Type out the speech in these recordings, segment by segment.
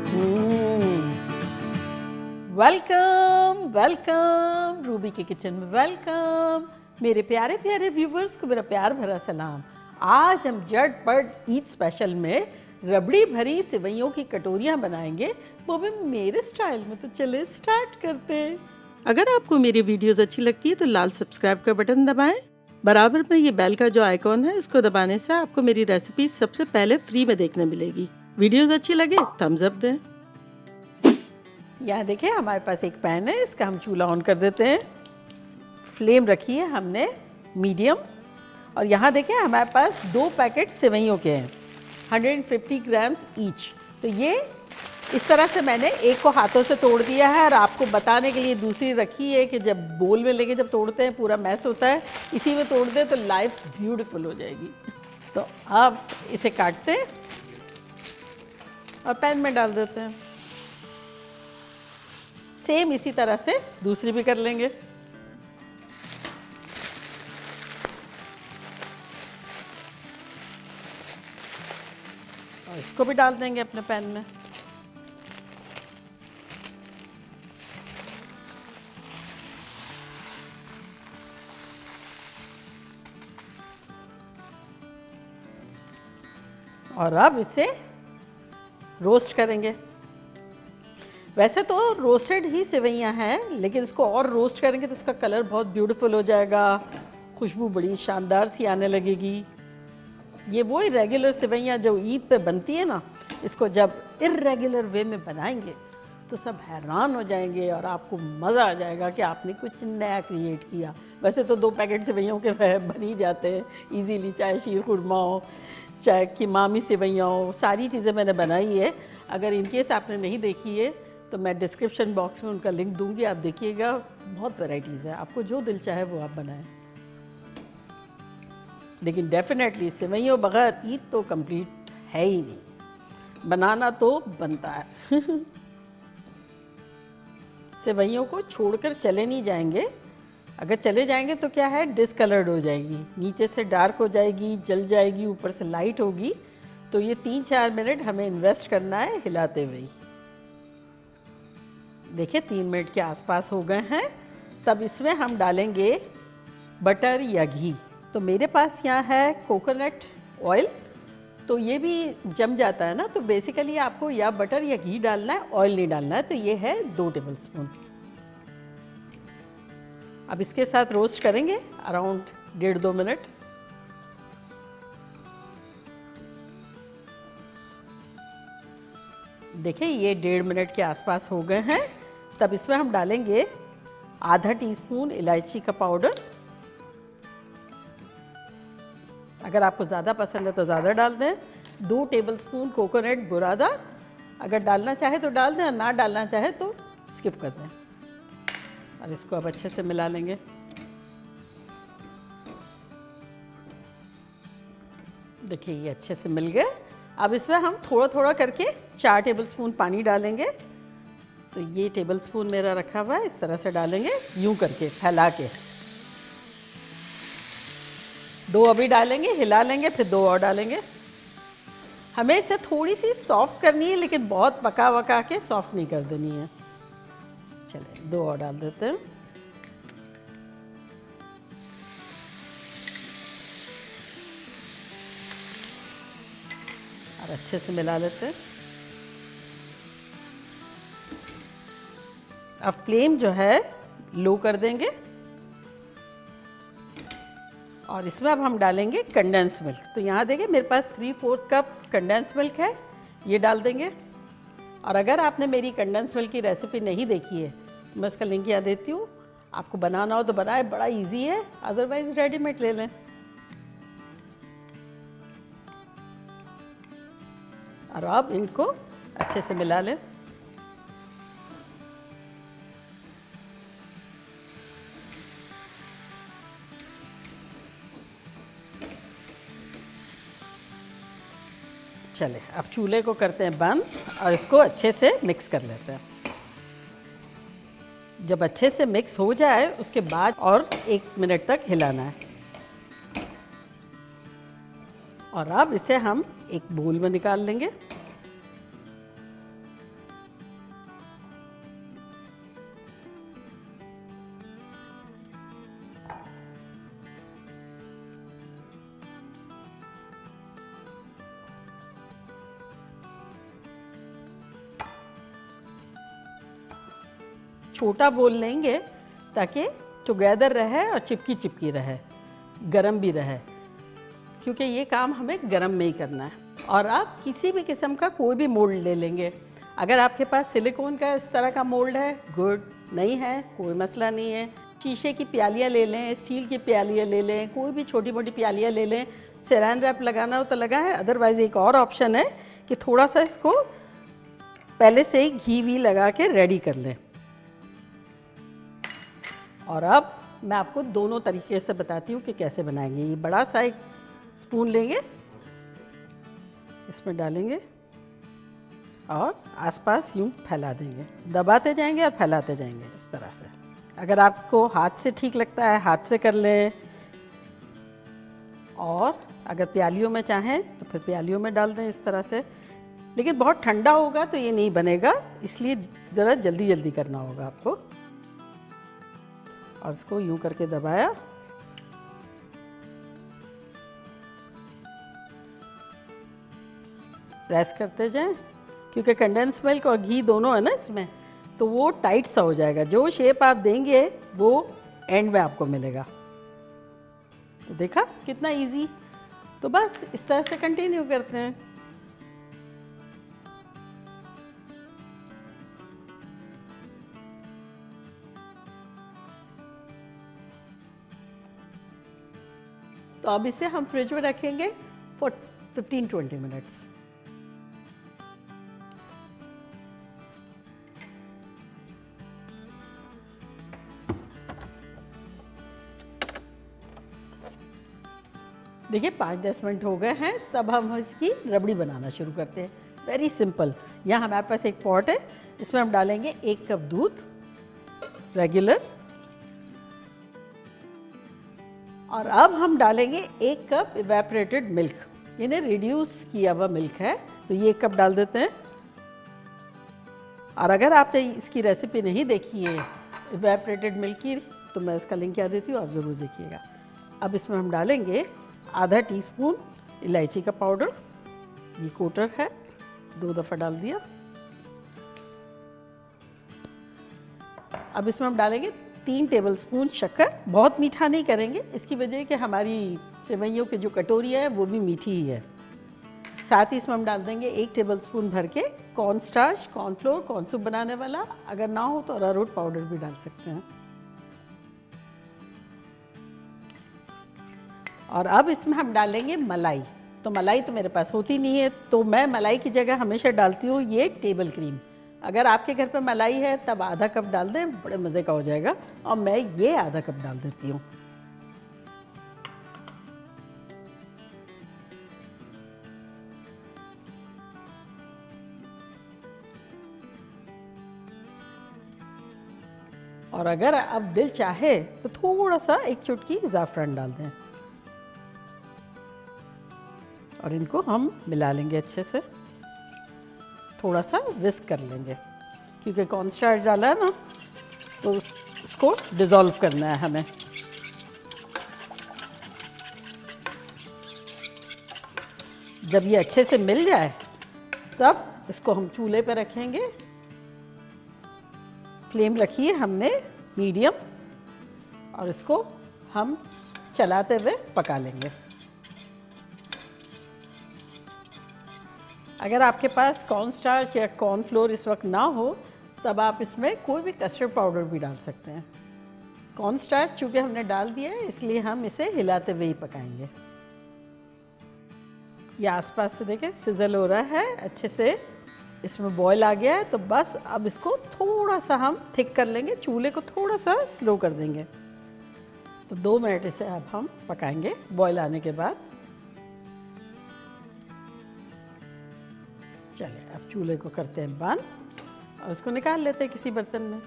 Welcome welcome Ruby के kitchen में welcome. मेरे प्यारे प्यारे व्यूवर्स को मेरा प्यार भरा सलाम। आज हम झटपट ईद स्पेशल में रबड़ी भरी सेवइयों की कटोरियाँ बनाएंगे, वो भी मेरे स्टाइल में। तो चले स्टार्ट करते हैं। अगर आपको मेरी वीडियोस अच्छी लगती है तो लाल सब्सक्राइब का बटन दबाएं। बराबर में ये बेल का जो आइकॉन है उसको दबाने से आपको मेरी रेसिपी सबसे पहले फ्री में देखने मिलेगी। वीडियोस अच्छी लगे थम्स अप दें। यहाँ देखिए हमारे पास एक पैन है, इसका हम चूल्हा ऑन कर देते हैं। फ्लेम रखी है हमने मीडियम। और यहाँ देखिए हमारे पास 2 पैकेट सेवइयों के हैं, 150 ग्राम्स ईच। तो ये इस तरह से मैंने एक को हाथों से तोड़ दिया है और आपको बताने के लिए दूसरी रखी है कि जब बोल में लेके जब तोड़ते हैं पूरा मैस होता है, इसी में तोड़ दें तो लाइफ ब्यूटीफुल हो जाएगी। तो अब इसे काटते हैं और पैन में डाल देते हैं। सेम इसी तरह से दूसरी भी कर लेंगे। और इसको भी डाल देंगे अपने पैन में। और अब इसे रोस्ट करेंगे। वैसे तो रोस्टेड ही सेवइयाँ हैं, लेकिन इसको और रोस्ट करेंगे तो इसका कलर बहुत ब्यूटीफुल हो जाएगा, खुशबू बड़ी शानदार सी आने लगेगी। ये वो रेगुलर सेवइयाँ जो ईद पे बनती है ना, इसको जब इर्रेगुलर वे में बनाएंगे तो सब हैरान हो जाएंगे और आपको मज़ा आ जाएगा कि आपने कुछ नया क्रिएट किया। वैसे तो 2 पैकेट सेवइयों के बन ही जाते हैं ईजीली, चाहे शीर खुरमा हो चाहे कीमामी सेवइयाँ हो, सारी चीज़ें मैंने बनाई है। अगर इनकेस आपने नहीं देखी है तो मैं डिस्क्रिप्शन बॉक्स में उनका लिंक दूंगी, आप देखिएगा। बहुत वैराइटीज़ है, आपको जो दिल चाहे वो आप बनाएं। लेकिन डेफिनेटली सेवइयों बगैर ईद तो कंप्लीट है ही नहीं। बनाना तो बनता है। सेवइयों को छोड़कर चले नहीं जाएंगे। अगर चले जाएंगे तो क्या है, डिसकलर्ड हो जाएगी, नीचे से डार्क हो जाएगी, जल जाएगी, ऊपर से लाइट होगी। तो ये 3-4 मिनट हमें इन्वेस्ट करना है हिलाते हुए। देखिए 3 मिनट के आसपास हो गए हैं। तब इसमें हम डालेंगे बटर या घी। तो मेरे पास यहाँ है कोकोनट ऑयल, तो ये भी जम जाता है ना, तो बेसिकली आपको या बटर या घी डालना है, ऑयल नहीं डालना है। तो ये है 2 टेबलस्पून। अब इसके साथ रोस्ट करेंगे अराउंड 1.5-2 मिनट। देखिए ये 1.5 मिनट के आसपास हो गए हैं। तब इसमें हम डालेंगे आधा टीस्पून इलायची का पाउडर। अगर आपको ज़्यादा पसंद है तो ज़्यादा डाल दें। 2 टेबलस्पून कोकोनट बुरादा, अगर डालना चाहे तो डाल दें और ना डालना चाहे तो स्किप कर दें। और इसको अब अच्छे से मिला लेंगे। देखिए ये अच्छे से मिल गए। अब इसमें हम थोड़ा थोड़ा करके 4 टेबलस्पून पानी डालेंगे। तो ये टेबलस्पून मेरा रखा हुआ है, इस तरह से डालेंगे, यूं करके फैला के। 2 अभी डालेंगे, हिला लेंगे, फिर 2 और डालेंगे। हमें इसे थोड़ी सी सॉफ्ट करनी है, लेकिन बहुत पका वका के सॉफ्ट नहीं कर देनी है। चलिए 2 और डाल देते हैं। और अच्छे से मिला लेते हैं। अब फ्लेम जो है लो कर देंगे और इसमें अब हम डालेंगे कंडेंस मिल्क। तो यहाँ देखिए मेरे पास 3/4 कप कंडेंस मिल्क है, ये डाल देंगे। और अगर आपने मेरी कंडेंस मिल्क की रेसिपी नहीं देखी है तो मैं उसका लिंक यहाँ देती हूँ, आपको बनाना हो तो बनाए, बड़ा इजी है, अदरवाइज रेडीमेड ले लें। और अब इनको अच्छे से मिला लें। चले अब चूल्हे को करते हैं बंद और इसको अच्छे से मिक्स कर लेते हैं। जब अच्छे से मिक्स हो जाए उसके बाद और 1 मिनट तक हिलाना है। और अब इसे हम एक बोल में निकाल लेंगे। छोटा बोल लेंगे ताकि टुगेदर रहे और चिपकी चिपकी रहे, गरम भी रहे, क्योंकि ये काम हमें गरम में ही करना है। और आप किसी भी किस्म का कोई भी मोल्ड ले लेंगे। अगर आपके पास सिलिकॉन का इस तरह का मोल्ड है, गुड, नहीं है कोई मसला नहीं है। शीशे की प्यालियाँ ले लें, स्टील की प्यालियाँ ले लें, कोई भी छोटी मोटी प्यालियाँ ले लें। सैरान रैप लगाना हो तो लगा है, अदरवाइज़ एक और ऑप्शन है कि थोड़ा सा इसको पहले से ही घी वी लगा के रेडी कर लें। और अब मैं आपको दोनों तरीके से बताती हूँ कि कैसे बनाएंगे। ये बड़ा सा एक स्पून लेंगे, इसमें डालेंगे और आसपास यूँ फैला देंगे, दबाते जाएंगे और फैलाते जाएंगे इस तरह से। अगर आपको हाथ से ठीक लगता है हाथ से कर लें, और अगर प्यालियों में चाहें तो फिर प्यालियों में डाल दें इस तरह से। लेकिन बहुत ठंडा होगा तो ये नहीं बनेगा, इसलिए ज़रा जल्दी जल्दी करना होगा आपको। और इसको यूँ करके दबाया, प्रेस करते जाएं, क्योंकि कंडेंस मिल्क और घी दोनों है ना इसमें, तो वो टाइट सा हो जाएगा। जो शेप आप देंगे वो एंड में आपको मिलेगा। तो देखा कितना इजी। तो बस इस तरह से कंटिन्यू करते हैं। तो अब इसे हम फ्रिज में रखेंगे फॉर 15-20 मिनट्स। देखिए 5-10 मिनट हो गए हैं, तब हम इसकी रबड़ी बनाना शुरू करते हैं। Very simple. यहाँ हमारे पास एक पॉट है, इसमें हम डालेंगे 1 कप दूध रेगुलर, और अब हम डालेंगे 1 कप इवेपोरेटेड मिल्क, यानी रिड्यूस किया हुआ मिल्क है, तो ये 1 कप डाल देते हैं। और अगर आपने इसकी रेसिपी नहीं देखी है इवेपोरेटेड मिल्क की, तो मैं इसका लिंक यहाँ देती हूँ, आप ज़रूर देखिएगा। अब इसमें हम डालेंगे आधा टीस्पून इलायची का पाउडर, ये कोटर है, 2 दफ़ा डाल दिया। अब इसमें हम डालेंगे 3 टेबलस्पून शक्कर। बहुत मीठा नहीं करेंगे, इसकी वजह कि हमारी सेवइयों की जो कटोरी है वो भी मीठी ही है। साथ ही इसमें हम डाल देंगे 1 टेबलस्पून भर के corn starch, cornflour, corn soup बनाने वाला। अगर ना हो तो अरारोट पाउडर भी डाल सकते हैं। और अब इसमें हम डालेंगे मलाई। तो मलाई तो मेरे पास होती नहीं है, तो मैं मलाई की जगह हमेशा डालती हूँ ये टेबल क्रीम। अगर आपके घर पे मलाई है तब आधा कप डाल दें, बड़े मज़े का हो जाएगा। और मैं ये आधा कप डाल देती हूँ। और अगर अब दिल चाहे तो थोड़ा सा 1 चुटकी ज़ाफ़रान डाल दें, और इनको हम मिला लेंगे अच्छे से। थोड़ा सा विस्क कर लेंगे, क्योंकि कॉर्न स्टार्च डाला है ना, तो इसको डिज़ोल्व करना है हमें। जब ये अच्छे से मिल जाए तब इसको हम चूल्हे पे रखेंगे। फ्लेम रखिए हमने मीडियम, और इसको हम चलाते हुए पका लेंगे। अगर आपके पास कॉर्न स्टार्च या कॉर्नफ्लोर इस वक्त ना हो, तब आप इसमें कोई भी कस्टर्ड पाउडर भी डाल सकते हैं। कॉर्न स्टार्च चूँकि हमने डाल दिया है, इसलिए हम इसे हिलाते हुए ही पकाएंगे। ये आसपास से देखें सिजल हो रहा है अच्छे से, इसमें बॉयल आ गया है। तो बस अब इसको थोड़ा सा हम थिक कर लेंगे, चूल्हे को थोड़ा सा स्लो कर देंगे। तो 2 मिनट इसे अब हम पकाएंगे बॉयल आने के बाद। चलिए अब चूल्हे को करते हैं बंद और इसको निकाल लेते हैं किसी बर्तन में।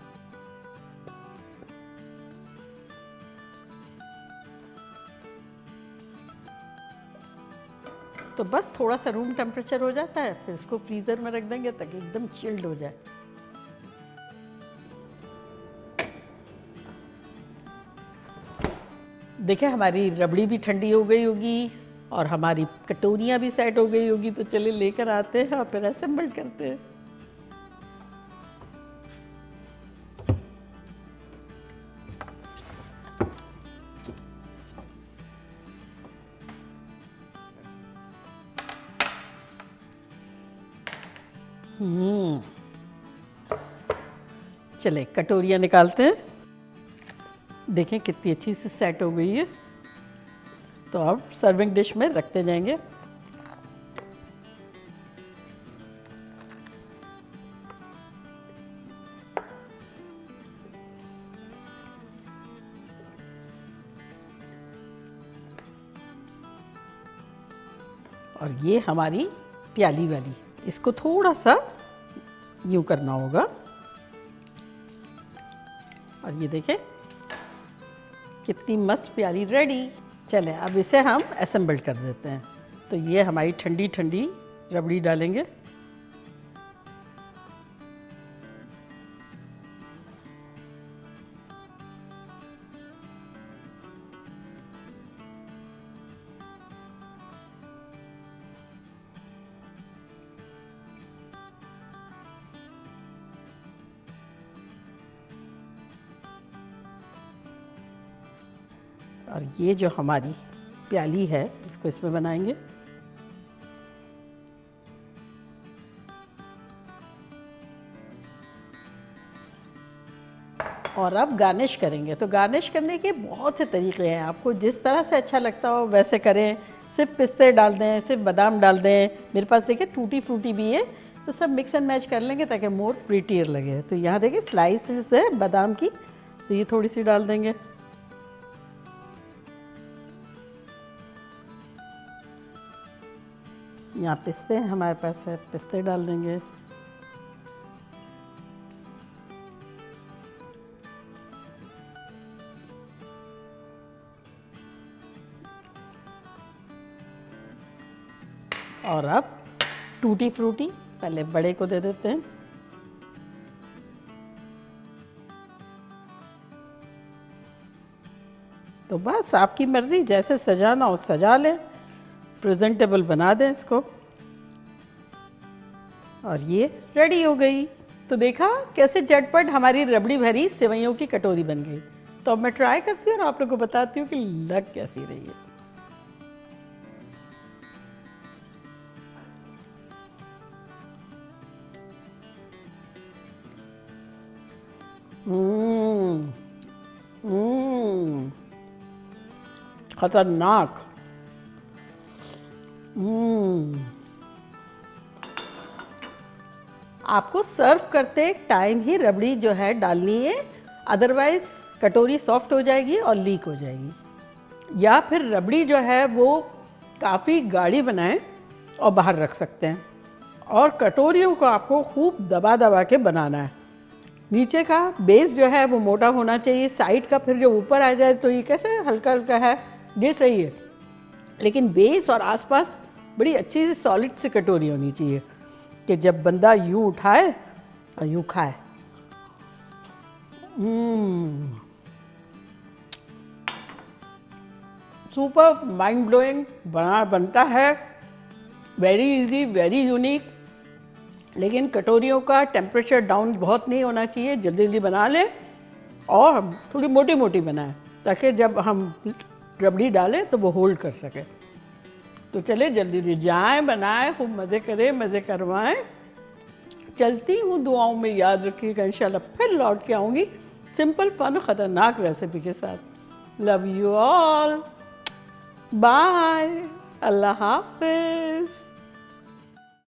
तो बस थोड़ा सा रूम टेम्परेचर हो जाता है, फिर इसको फ्रीज़र में रख देंगे ताकि एकदम चिल्ड हो जाए। देखिए हमारी रबड़ी भी ठंडी हो गई होगी और हमारी कटोरियाँ भी सेट हो गई होगी। तो चलिए लेकर आते हैं और फिर असेंबल करते हैं। चले कटोरियाँ निकालते हैं। देखें कितनी अच्छी से सेट हो गई है। तो अब सर्विंग डिश में रखते जाएंगे। और ये हमारी प्याली वाली, इसको थोड़ा सा यूं करना होगा। और ये देखें कितनी मस्त प्याली रेडी। चले अब इसे हम असेंबल कर देते हैं। तो ये हमारी ठंडी ठंडी रबड़ी डालेंगे। और ये जो हमारी प्याली है इसको इसमें बनाएंगे। और अब गार्निश करेंगे। तो गार्निश करने के बहुत से तरीके हैं, आपको जिस तरह से अच्छा लगता हो वैसे करें। सिर्फ पिस्ते डाल दें, सिर्फ बादाम डाल दें। मेरे पास देखिए टूटी फ्रूटी भी है, तो सब मिक्स एंड मैच कर लेंगे ताकि मोर प्रीटियर लगे। तो यहाँ देखिए स्लाइसेस है बादाम की, तो ये थोड़ी सी डाल देंगे। यहाँ पिस्ते हैं हमारे पास है, पिस्ते डाल देंगे। और अब टूटी फ्रूटी पहले बड़े को दे देते हैं। तो बस आपकी मर्जी, जैसे सजाना हो सजा लें, प्रेजेंटेबल बना दें इसको। और ये रेडी हो गई। तो देखा कैसे झटपट हमारी रबड़ी भरी सेवइयों की कटोरी बन गई। तो अब मैं ट्राई करती हूँ और आप लोगों को बताती हूँ कि लग कैसी रही है। खतरनाक। आपको सर्व करते टाइम ही रबड़ी जो है डालनी है, अदरवाइज कटोरी सॉफ्ट हो जाएगी और लीक हो जाएगी। या फिर रबड़ी जो है वो काफ़ी गाढ़ी बनाएं और बाहर रख सकते हैं। और कटोरियों को आपको खूब दबा दबा के बनाना है। नीचे का बेस जो है वो मोटा होना चाहिए, साइड का फिर जो ऊपर आ जाए तो ये कैसे हल्का हल्का है, ये सही है। लेकिन बेस और आसपास बड़ी अच्छी सी सॉलिड सी कटोरी होनी चाहिए कि जब बंदा यूं उठाए और यूं खाए। सुपर माइंड ब्लोइंग बनता है, वेरी इजी, वेरी यूनिक। लेकिन कटोरियों का टेम्परेचर डाउन बहुत नहीं होना चाहिए, जल्दी जल्दी बना लें और थोड़ी मोटी मोटी बनाएं ताकि जब हम रबड़ी डालें तो वो होल्ड कर सके। तो चले जल्दी जल्दी जाएँ, बनाएं, खूब मज़े करें, मज़े करवाएं। चलती हूँ, दुआओं में याद रखिएगा। इंशाल्लाह फिर लौट के आऊँगी सिंपल फन ख़तरनाक रेसिपी के साथ। Love you all, bye, Allah हाफिज़।